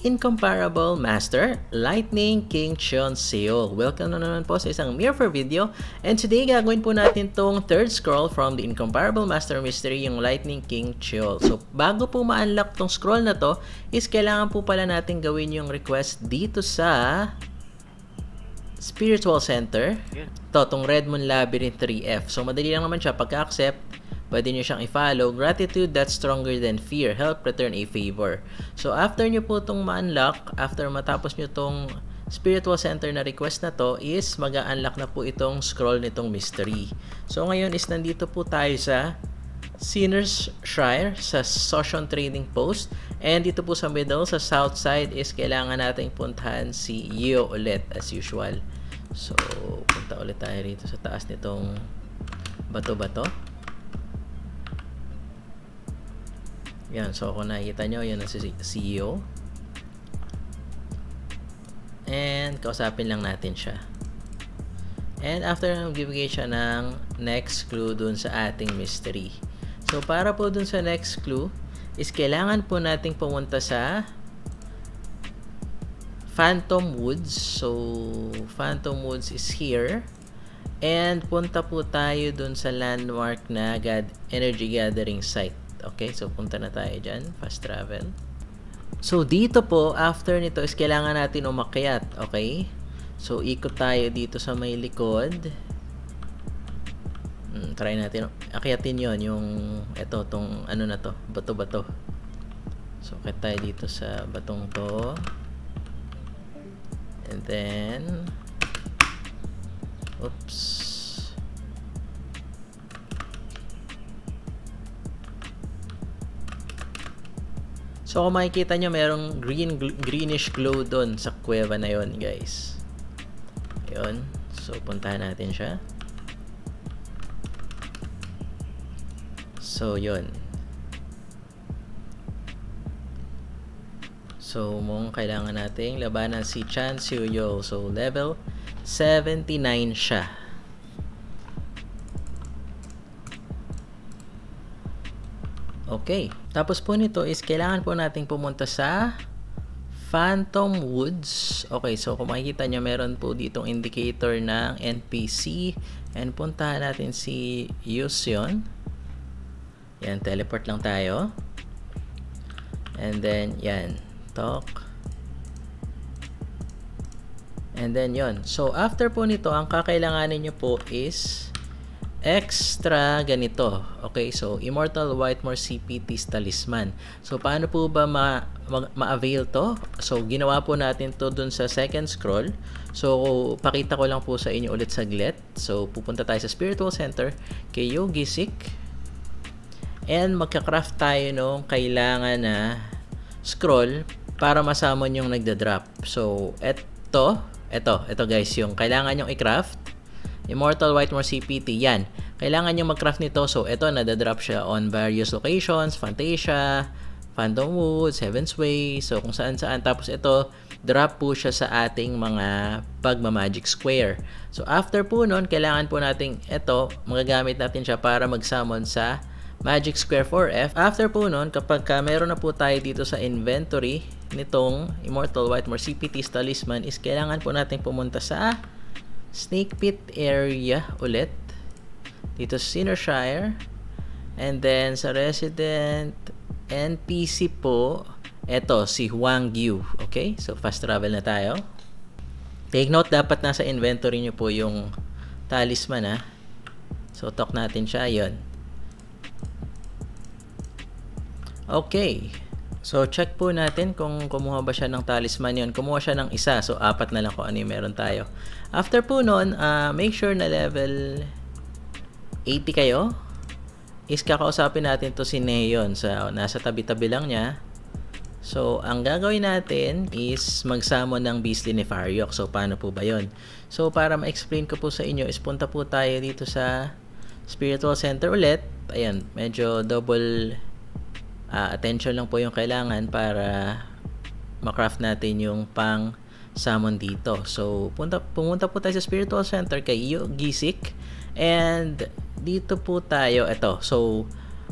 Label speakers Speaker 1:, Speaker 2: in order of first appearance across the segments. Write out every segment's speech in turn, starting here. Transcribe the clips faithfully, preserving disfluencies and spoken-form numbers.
Speaker 1: Incomparable Master, Lightning King Cheon Seo. Welcome na naman po sa isang Mirror video. And today, gagawin po natin tong third scroll from the Incomparable Master Mystery, yung Lightning King Cheol. So, bago po ma-unlock tong scroll na to, is kailangan po pala natin gawin yung request dito sa Spiritual Center. To, tong Red Moon Labyrinth three F. So, madali lang naman siya. Pagka-accept, pwede nyo siyang i-follow. Gratitude that's stronger than fear. Help return a favor. So, after nyo po itong ma-unlock, after matapos nyo itong Spiritual Center na request na to, is mag-unlock na po itong scroll nitong mystery. So, ngayon is nandito po tayo sa Sinner's Shrine, sa Sotion Trading Post. And dito po sa middle, sa south side, is kailangan natin puntahan si Yeo ulit, as usual. So, punta ulit tayo rito sa taas nitong bato-bato. Yan, so kung nakikita nyo, yan ang si C E O. And kausapin lang natin siya. And after magbibigay siya ng next clue dun sa ating mystery. So para po dun sa next clue, is kailangan po nating pumunta sa Phantom Woods. So Phantom Woods is here. And punta po tayo dun sa landmark na God Energy Gathering Site. Okay, so punta na tayo dyan. Fast travel. So, dito po, after nito is kailangan natin umakyat. Okay? So, ikot tayo dito sa may likod. Hmm, try natin. Akyatin yon yung, eto, tong, ano na to, bato-bato. So, akyat tayo dito sa batong to. And then, oops. So, kung makikita nyo, merong green, greenish glow doon sa kuweba na yon, guys. Yun. So, puntahan natin siya. So, yun. So, mong kailangan nating labanan si Chan Seo-yo. So, level seventy-nine siya. Okay. Tapos po nito is kailangan po nating pumunta sa Phantom Woods. Okay, so kung makikita nyo, meron po ditong indicator ng N P C. And puntahan natin si Yusion. Yan, teleport lang tayo. And then, yan, talk. And then, yon. So, after po nito, ang kakailanganin nyo po is extra ganito. Okay, so Immortal Whitemore C P T's Talisman. So paano po ba ma-avail ma to? So ginawa po natin to dun sa second scroll. So pakita ko lang po sa inyo ulit saglit. So pupunta tayo sa Spiritual Center kay Yogisik. And magka-craft tayo nung kailangan na scroll para masamon yung nagda-drop. So eto, eto, eto guys, yung kailangan yung i-craft. Immortal Whitemore C P T, yan. Kailangan nyo mag-craft nito. So, ito, nadadrop siya on various locations. Fantasia, Phantom Woods, Heaven's Way. So, kung saan-saan. Tapos, ito, drop po siya sa ating mga pagma-magic square. So, after po nun, kailangan po nating ito, magagamit natin siya para mag-summon sa Magic Square four F. After po nun, kapag ka meron na po tayo dito sa inventory nitong Immortal Whitemore C P T's Talisman, is kailangan po natin pumunta sa Snake Pit area ulit dito sa Sinner's Shrine. And then sa resident N P C po, eto si Huang Yu. Okay, so fast travel na tayo. Take note, dapat nasa inventory nyo po yung talisman, ha. So talk natin siya. Yun. Okay, so check po natin kung kumuha ba siya ng talisman yon. Kumuha siya ng isa. So apat na lang kung ano yung meron tayo. After po nun, uh, make sure na level eighty kayo. Is kakausapin natin to si Neon. So nasa tabi-tabi lang niya. So ang gagawin natin is mag-summon ng Beastly Nefariok. So paano po ba yon? So para ma-explain ko po sa inyo is punta po tayo dito sa Spiritual Center ulit. Ayan, medyo double Uh, attention lang po yung kailangan para ma-craft natin yung pang summon dito. So, punta, pumunta po tayo sa Spiritual Center kay Yogisik. And dito po tayo, ito. So,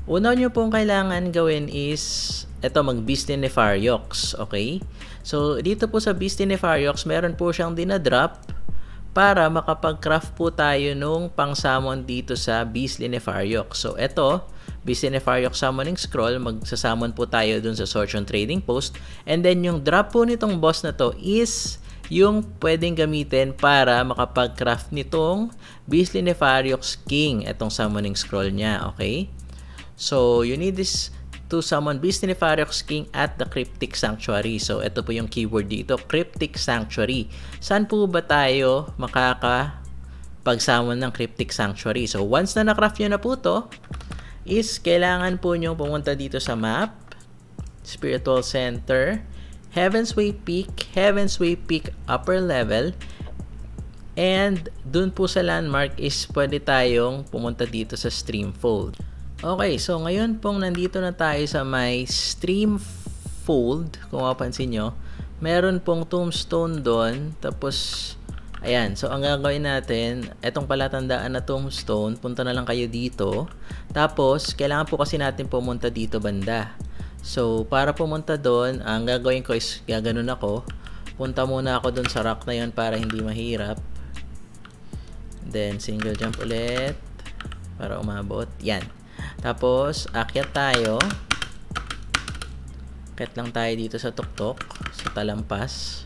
Speaker 1: Una nyo pong kailangan gawin is ito, mag-Beast Nefarious, okay? So, dito po sa Beast Nefarious, meron po siyang dinadrop para makapag-craft po tayo nung pang-summon dito sa Beast Nefarious. So, ito, Beast Nefarious Summoning Scroll, magsasamon po tayo dun sa Sortion Trading Post. And then, yung drop po nitong boss na to is yung pwedeng gamitin para makapag-craft nitong Beast Nefarious King, itong Summoning Scroll niya, okay? So, you need this to summon Beast Nefarious King at the Cryptic Sanctuary. So, ito po yung keyword dito, Cryptic Sanctuary. Saan po ba tayo makakapag-summon ng Cryptic Sanctuary? So, once na na-craft nyo na po to, is kailangan po nyo pumunta dito sa map, Spiritual Center, Heaven's Way Peak, Heaven's Way Peak upper level, and dun po sa landmark is pwede tayong pumunta dito sa Streamfold. Okay, so ngayon pong nandito na tayo sa may Streamfold, kung mapansin nyo, meron pong tombstone doon, tapos, ayan, so ang gagawin natin, etong palatandaan na tombstone, punta na lang kayo dito, tapos, kailangan po kasi natin pumunta dito banda. So, para pumunta doon, ang gagawin ko is, gaganon ako, punta muna ako doon sa rock na yun para hindi mahirap, then, single jump ulit, para umabot, yan. Tapos, akyat tayo. Akyat lang tayo dito sa tuktok, sa talampas.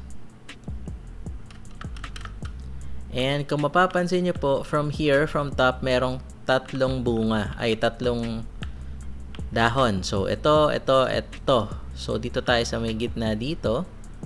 Speaker 1: And kung mapapansin nyo po, from here, from top, merong tatlong bunga. Ay, tatlong dahon. So, ito, ito, ito. So, dito tayo sa may gitna dito.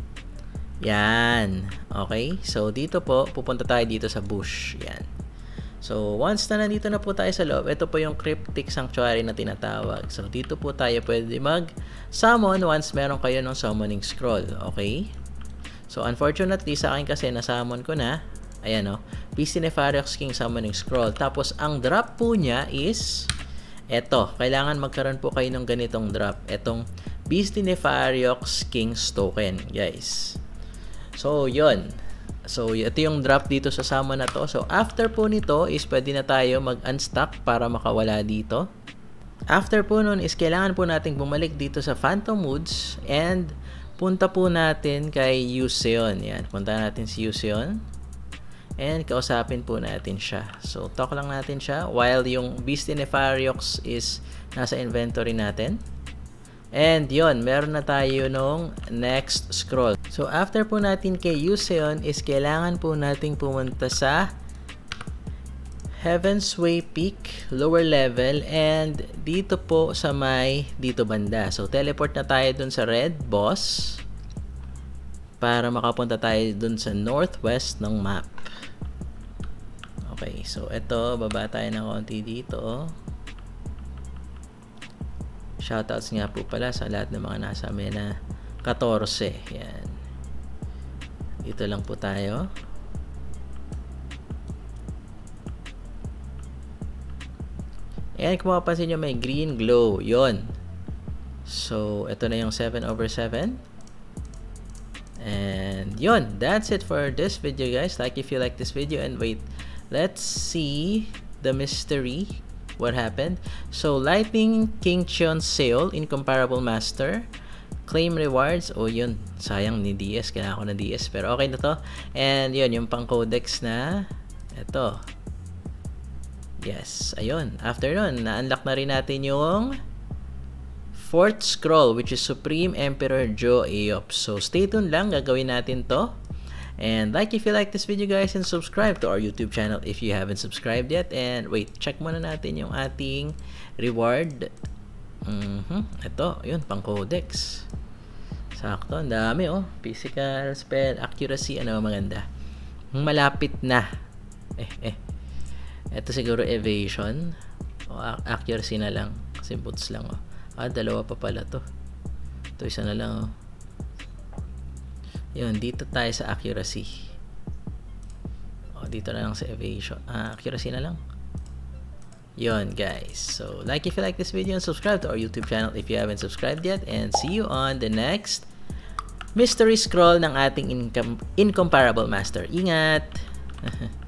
Speaker 1: Yan. Okay? So, dito po, pupunta tayo dito sa bush. Yan. So, once na nandito na po tayo sa loob, ito po yung Cryptic Sanctuary na tinatawag. So, dito po tayo pwede mag-summon once meron kayo ng summoning scroll. Okay? So, unfortunately, sa akin kasi na-summon ko na. Ayan o. Beast Nefarious King Summoning Scroll. Tapos, ang drop po niya is eto. Kailangan magkaroon po kayo ng ganitong drop. Etong Beast Nefarious King's Token, guys. So, yun. So, ito yung drop dito sa summon na to. So, after po nito is pwede na tayo mag-unstuck para makawala dito. After po nun is kailangan po natin bumalik dito sa Phantom Woods and punta po natin kay Yuseon. Yan, punta natin si Yuseon and kausapin po natin siya. So, talk lang natin siya while yung Beast Nefarious is nasa inventory natin. And yon, meron na tayo nung next scroll. So, after po natin kay Yuseon is kailangan po nating pumunta sa Heaven's Way Peak, lower level, and dito po sa may dito banda. So, teleport na tayo dun sa red boss para makapunta tayo dun sa northwest ng map. Okay, so ito, baba tayo ng konti dito. Shoutouts nga po pala sa lahat ng mga nasa Mena fourteen. Yan. Dito lang po tayo. Ayan, kung mapapansin nyo, may green glow. Yon. So, ito na yung seven over seven. And, yon. That's it for this video, guys. Like if you like this video. And wait, let's see the mystery. What happened? So, Lightning King Cheon Sale, Incomparable Master. Claim rewards. O, oh, yun. Sayang ni D S. Kailangan ko na D S. Pero okay na to. And, yun. Yung pang codex na ito. Yes. Ayun. After nun, na-unlock na rin natin yung fourth scroll, which is Supreme Emperor Jo Aeop. So, stay tuned lang. Gagawin natin to. And like if you like this video, guys, and subscribe to our YouTube channel if you haven't subscribed yet. And wait, check muna natin yung ating reward. Mm-hmm. Ito, yun, pang codex. Sakto, ang dami oh. Physical, spell, accuracy, ano maganda. Malapit na. Eh, eh. Ito siguro evasion. O, accuracy na lang. Kasi boots lang oh. Ah, dalawa pa pala to. Ito isa na lang oh. Yun, dito tayo sa accuracy. O, dito na lang sa evasion. Ah, accuracy na lang. Yun, guys. So, like if you like this video and subscribe to our YouTube channel if you haven't subscribed yet. And see you on the next mystery scroll ng ating incom incomparable master. Ingat!